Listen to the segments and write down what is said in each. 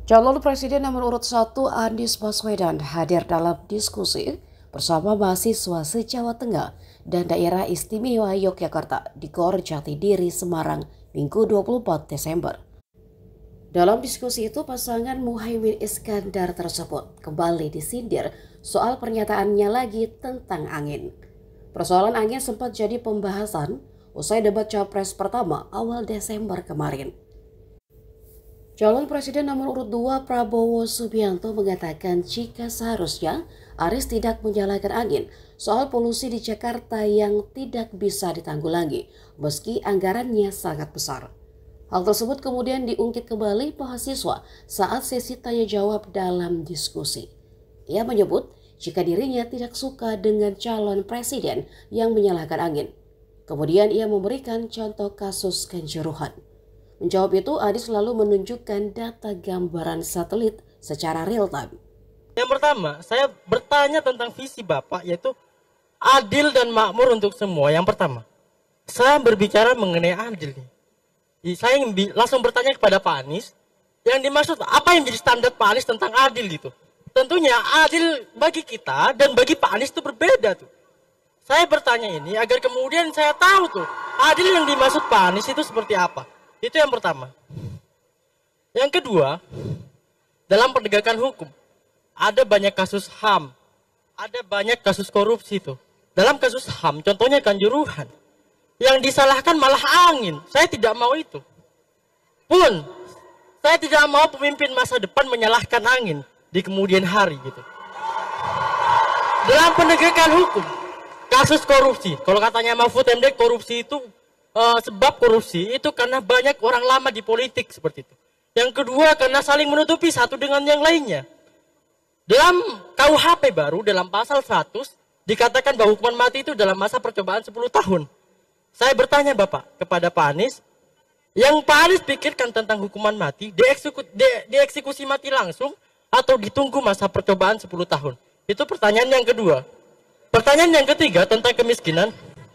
Calon Presiden nomor urut 1 Anies Baswedan hadir dalam diskusi bersama mahasiswa se-Jawa Tengah dan Daerah Istimewa Yogyakarta di Gor Jatidiri, Semarang, Minggu 24 Desember. Dalam diskusi itu, pasangan Muhaimin Iskandar tersebut kembali disindir soal pernyataannya lagi tentang angin. Persoalan angin sempat jadi pembahasan usai debat Capres pertama awal Desember kemarin. Calon Presiden nomor urut 2 Prabowo Subianto mengatakan jika seharusnya Anies tidak menyalakan angin soal polusi di Jakarta yang tidak bisa ditanggulangi meski anggarannya sangat besar. Hal tersebut kemudian diungkit kembali mahasiswa saat sesi tanya jawab dalam diskusi. Ia menyebut jika dirinya tidak suka dengan calon presiden yang menyalakan angin. Kemudian ia memberikan contoh kasus Kanjuruhan. Menjawab itu, Anies selalu menunjukkan data gambaran satelit secara real time. Yang pertama, saya bertanya tentang visi Bapak, yaitu adil dan makmur untuk semua. Yang pertama, saya berbicara mengenai adil. Saya langsung bertanya kepada Pak Anies, yang dimaksud apa yang menjadi standar Pak Anies tentang adil itu? Tentunya adil bagi kita dan bagi Pak Anies itu berbeda tuh. Saya bertanya ini agar kemudian saya tahu tuh, adil yang dimaksud Pak Anies itu seperti apa. Itu yang pertama. Yang kedua, dalam penegakan hukum, ada banyak kasus HAM, ada banyak kasus korupsi itu. Dalam kasus HAM, contohnya Kanjuruhan, yang disalahkan malah angin. Saya tidak mau itu. Pun, saya tidak mau pemimpin masa depan menyalahkan angin di kemudian hari gitu. Dalam penegakan hukum, kasus korupsi, kalau katanya Mahfud MD, korupsi itu sebab korupsi itu karena banyak orang lama di politik seperti itu. Yang kedua karena saling menutupi satu dengan yang lainnya. Dalam KUHP baru dalam pasal 100 dikatakan bahwa hukuman mati itu dalam masa percobaan 10 tahun. Saya bertanya Bapak kepada Pak Anies, yang Pak Anies pikirkan tentang hukuman mati dieksekusi mati langsung atau ditunggu masa percobaan 10 tahun? Itu pertanyaan yang kedua. Pertanyaan yang ketiga tentang kemiskinan.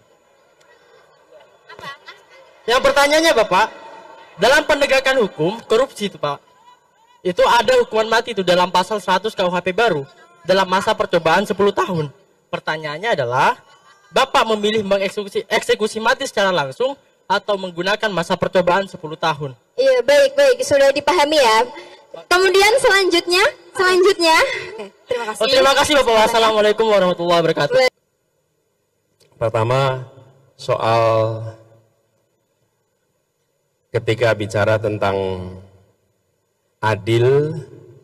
Yang pertanyaannya Bapak, dalam penegakan hukum, korupsi itu Pak, itu ada hukuman mati itu dalam pasal 100 KUHP baru, dalam masa percobaan 10 tahun. Pertanyaannya adalah, Bapak memilih mengeksekusi mati secara langsung, atau menggunakan masa percobaan 10 tahun? Iya, baik, sudah dipahami ya. Kemudian selanjutnya. Oke, terima kasih. Terima kasih Bapak. Wassalamualaikum warahmatullahi wabarakatuh. Pertama, soal ketika bicara tentang adil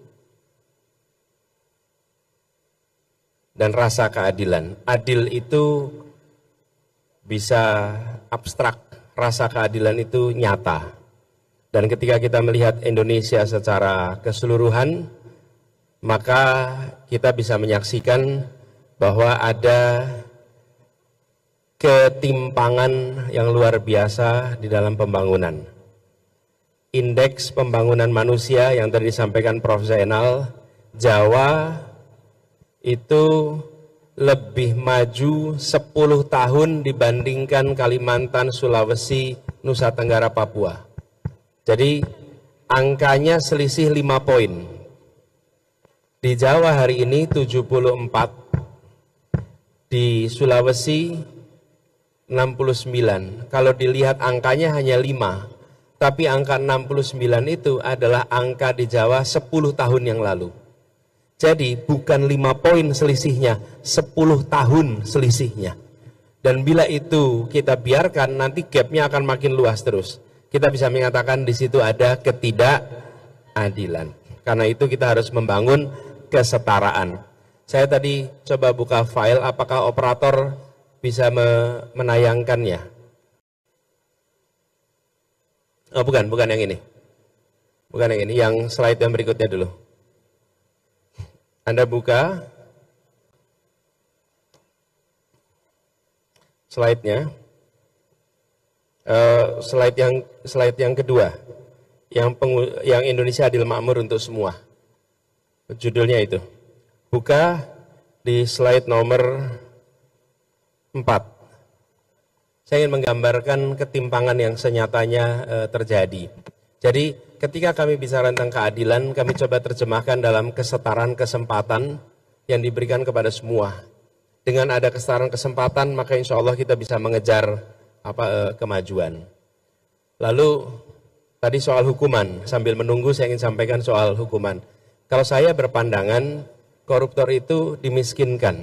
dan rasa keadilan. Adil itu bisa abstrak, rasa keadilan itu nyata. Dan ketika kita melihat Indonesia secara keseluruhan, maka kita bisa menyaksikan bahwa ada ketimpangan yang luar biasa di dalam pembangunan. Indeks pembangunan manusia yang tadi disampaikan Prof. Zainal, Jawa itu lebih maju 10 tahun dibandingkan Kalimantan, Sulawesi, Nusa Tenggara, Papua. Jadi angkanya selisih 5 poin. Di Jawa hari ini 74, di Sulawesi 69. Kalau dilihat angkanya hanya 5. Tapi angka 69 itu adalah angka di Jawa 10 tahun yang lalu. Jadi bukan 5 poin selisihnya, 10 tahun selisihnya. Dan bila itu kita biarkan, nanti gapnya akan makin luas terus. Kita bisa mengatakan di situ ada ketidakadilan. Karena itu kita harus membangun kesetaraan. Saya tadi coba buka file, apakah operator bisa menayangkannya? Oh, bukan yang ini. Bukan yang ini, yang slide yang berikutnya dulu. Anda buka slide-nya. Slide yang kedua. Yang Indonesia Adil Makmur untuk semua. Judulnya itu. Buka di slide nomor 4. Saya ingin menggambarkan ketimpangan yang senyatanya terjadi. Jadi ketika kami bicara tentang keadilan, kami coba terjemahkan dalam kesetaraan kesempatan yang diberikan kepada semua. Dengan ada kesetaraan kesempatan, maka insya Allah kita bisa mengejar kemajuan. Lalu tadi soal hukuman, sambil menunggu saya ingin sampaikan soal hukuman. Kalau saya berpandangan, koruptor itu dimiskinkan,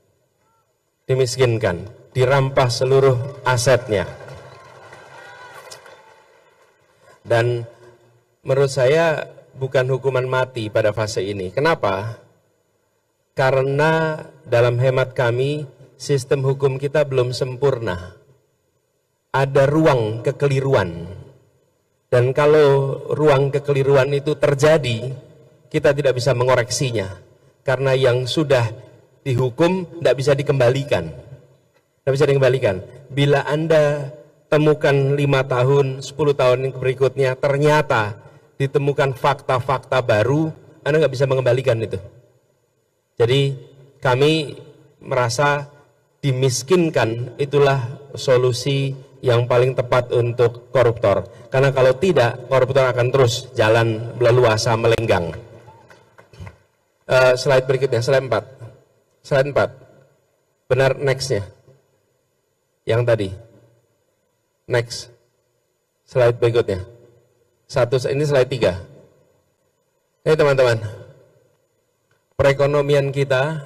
dirampas seluruh asetnya. Dan menurut saya bukan hukuman mati pada fase ini. Kenapa? Karena dalam hemat kami, sistem hukum kita belum sempurna. Ada ruang kekeliruan. Dan kalau ruang kekeliruan itu terjadi, kita tidak bisa mengoreksinya. Karena yang sudah dihukum tidak bisa dikembalikan. Tidak bisa dikembalikan. Bila Anda temukan 5 tahun, 10 tahun berikutnya, ternyata ditemukan fakta-fakta baru, Anda nggak bisa mengembalikan itu. Jadi kami merasa dimiskinkan itulah solusi yang paling tepat untuk koruptor. Karena kalau tidak, koruptor akan terus jalan leluasa melenggang. Slide berikutnya, slide 4. Slide 4. Benar, next-nya. Yang tadi. Next. Slide berikutnya. Ini slide 3. Ini teman-teman. Perekonomian kita,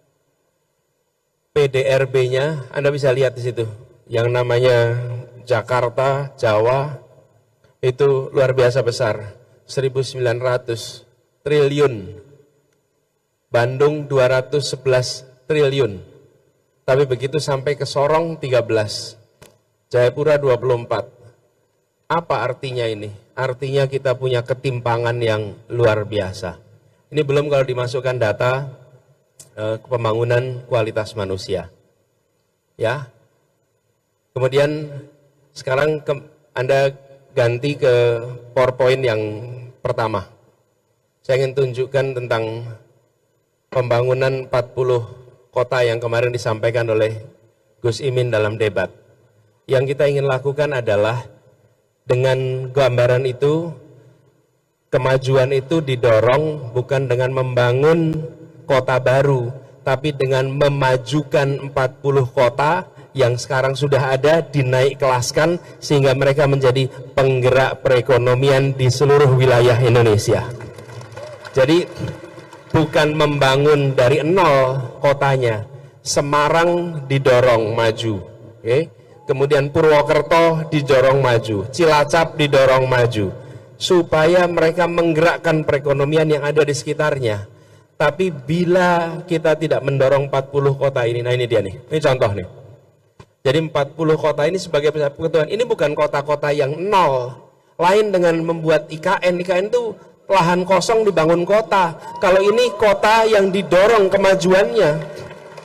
PDRB-nya, Anda bisa lihat di situ. Yang namanya Jakarta, Jawa, itu luar biasa besar. 1.900 triliun. Bandung 211 triliun. Tapi begitu sampai ke Sorong 13. Jayapura 24. Apa artinya ini? Artinya kita punya ketimpangan yang luar biasa. Ini belum kalau dimasukkan data pembangunan kualitas manusia. Ya. Kemudian sekarang Anda ganti ke PowerPoint yang pertama. Saya ingin tunjukkan tentang pembangunan 40 kota yang kemarin disampaikan oleh Gus Imin dalam debat. Yang kita ingin lakukan adalah dengan gambaran itu, kemajuan itu didorong bukan dengan membangun kota baru, tapi dengan memajukan 40 kota yang sekarang sudah ada, dinaik kelaskan sehingga mereka menjadi penggerak perekonomian di seluruh wilayah Indonesia. Jadi bukan membangun dari nol kotanya. Semarang didorong maju, okay? Kemudian Purwokerto didorong maju, Cilacap didorong maju, supaya mereka menggerakkan perekonomian yang ada di sekitarnya. Tapi bila kita tidak mendorong 40 kota ini, nah ini dia nih, ini contoh nih. Jadi 40 kota ini sebagai persatuan, ini bukan kota-kota yang nol. Lain dengan membuat IKN itu lahan kosong dibangun kota. Kalau ini kota yang didorong kemajuannya.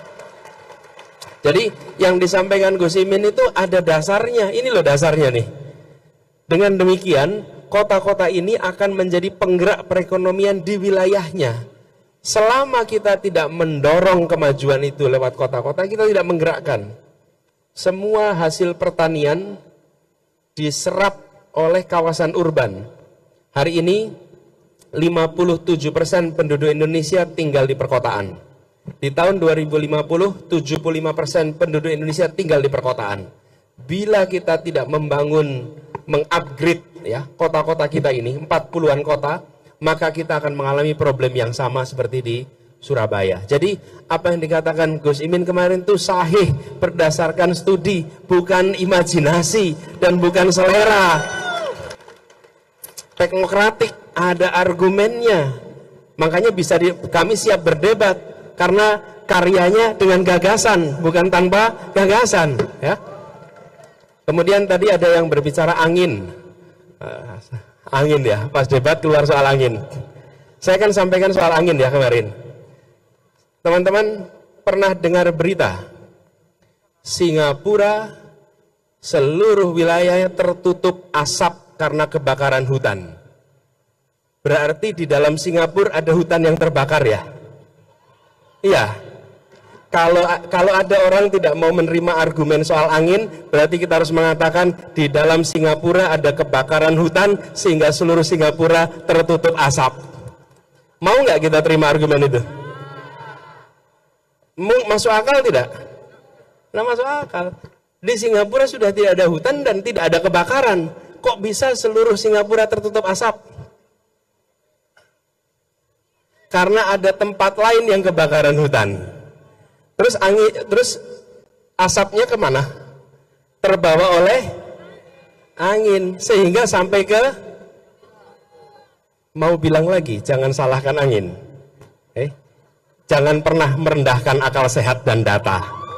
Jadi yang disampaikan Gus Imin itu ada dasarnya, ini loh dasarnya nih. Dengan demikian, kota-kota ini akan menjadi penggerak perekonomian di wilayahnya. Selama kita tidak mendorong kemajuan itu lewat kota-kota, kita tidak menggerakkan. Semua hasil pertanian diserap oleh kawasan urban. Hari ini 57% penduduk Indonesia tinggal di perkotaan. Di tahun 2050, 75% penduduk Indonesia tinggal di perkotaan. Bila kita tidak membangun, mengupgrade ya kota-kota kita ini, 40-an kota, maka kita akan mengalami problem yang sama seperti di Surabaya. Jadi apa yang dikatakan Gus Imin kemarin itu sahih berdasarkan studi, bukan imajinasi dan bukan selera. Teknokratik, ada argumennya. Makanya kami siap berdebat. Karena karyanya dengan gagasan, bukan tanpa gagasan. Ya. Kemudian tadi ada yang berbicara angin. Angin ya, pas debat keluar soal angin. Saya akan sampaikan soal angin ya kemarin. Teman-teman pernah dengar berita? Singapura seluruh wilayahnya tertutup asap karena kebakaran hutan. Berarti di dalam Singapura ada hutan yang terbakar ya? Iya. Kalau ada orang tidak mau menerima argumen soal angin, berarti kita harus mengatakan di dalam Singapura ada kebakaran hutan sehingga seluruh Singapura tertutup asap. Mau nggak kita terima argumen itu? Masuk akal tidak? Nah, masuk akal. Di Singapura sudah tidak ada hutan dan tidak ada kebakaran. Kok bisa seluruh Singapura tertutup asap? Karena ada tempat lain yang kebakaran hutan. Terus asapnya kemana? Terbawa oleh angin sehingga sampai ke, mau bilang lagi, jangan salahkan angin. Jangan pernah merendahkan akal sehat dan data.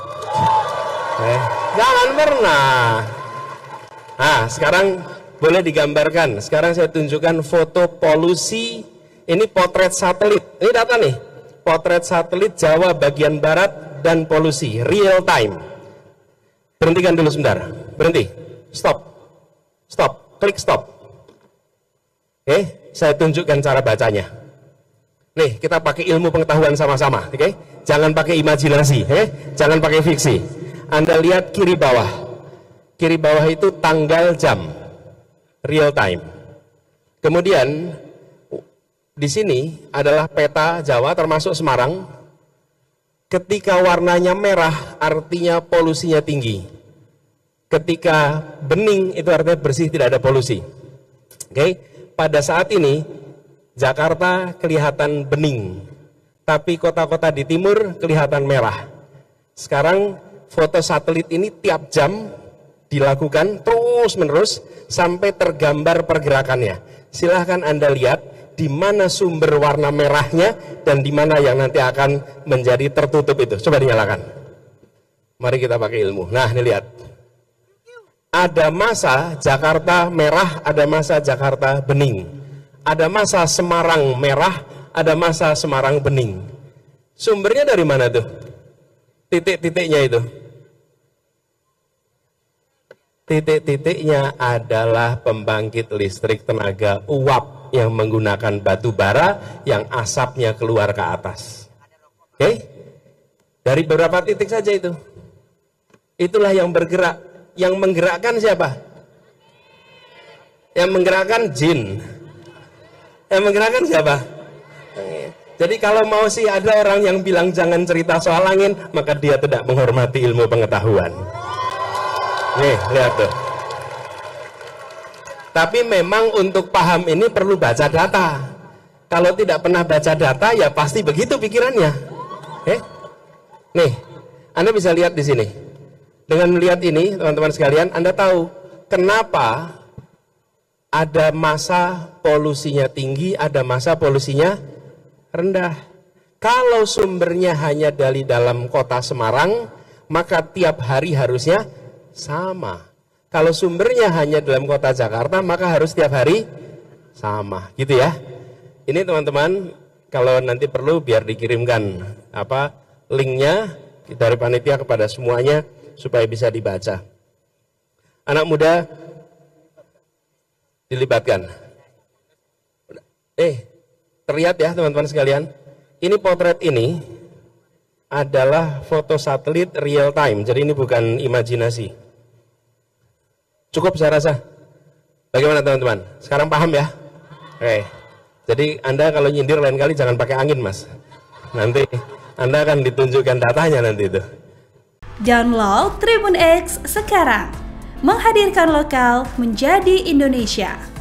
Jangan pernah. Nah, sekarang boleh digambarkan. Sekarang saya tunjukkan foto polusi. Ini potret satelit. Ini data nih. Potret satelit Jawa bagian barat dan polusi real time. Berhentikan dulu sebentar. Berhenti. Stop. Stop. Klik stop. Oke, saya tunjukkan cara bacanya. Nih, kita pakai ilmu pengetahuan sama-sama. Oke? Jangan pakai imajinasi, jangan pakai fiksi. Anda lihat kiri bawah. Kiri bawah itu tanggal jam. Real time. Kemudian di sini adalah peta Jawa termasuk Semarang. Ketika warnanya merah artinya polusinya tinggi. Ketika bening itu artinya bersih, tidak ada polusi. Oke, pada saat ini Jakarta kelihatan bening, tapi kota-kota di timur kelihatan merah. Sekarang foto satelit ini tiap jam dilakukan terus-menerus sampai tergambar pergerakannya. Silahkan Anda lihat di mana sumber warna merahnya dan di mana yang nanti akan menjadi tertutup itu. Coba dinyalakan. Mari kita pakai ilmu. Nah, ini lihat. Ada masa Jakarta merah, ada masa Jakarta bening. Ada masa Semarang merah, ada masa Semarang bening. Sumbernya dari mana tuh? Titik-titiknya itu. Titik-titiknya adalah pembangkit listrik tenaga uap yang menggunakan batu bara yang asapnya keluar ke atas. Oke? Dari beberapa titik saja itu. Itulah yang bergerak. Yang menggerakkan siapa? Yang menggerakkan jin. Yang menggerakkan siapa? Jadi kalau mau sih ada orang yang bilang jangan cerita soal angin, maka dia tidak menghormati ilmu pengetahuan. Nih, lihat tuh. Tapi memang untuk paham ini perlu baca data. Kalau tidak pernah baca data, ya pasti begitu pikirannya. Nih, Anda bisa lihat di sini. Dengan melihat ini, teman-teman sekalian, Anda tahu kenapa ada masa polusinya tinggi, ada masa polusinya rendah. Kalau sumbernya hanya dari dalam kota Semarang, maka tiap hari harusnya sama. Kalau sumbernya hanya dalam kota Jakarta, maka harus tiap hari sama, gitu ya. Ini teman-teman, kalau nanti perlu biar dikirimkan linknya dari panitia kepada semuanya supaya bisa dibaca. Anak muda dilibatkan. Terlihat ya teman-teman sekalian, ini potret ini adalah foto satelit real time, jadi ini bukan imajinasi. Cukup saya rasa. Bagaimana teman-teman? Sekarang paham ya? Oke. Jadi Anda kalau nyindir lain kali jangan pakai angin, Mas. Nanti Anda akan ditunjukkan datanya nanti itu. Download Tribun X sekarang. Menghadirkan lokal menjadi Indonesia.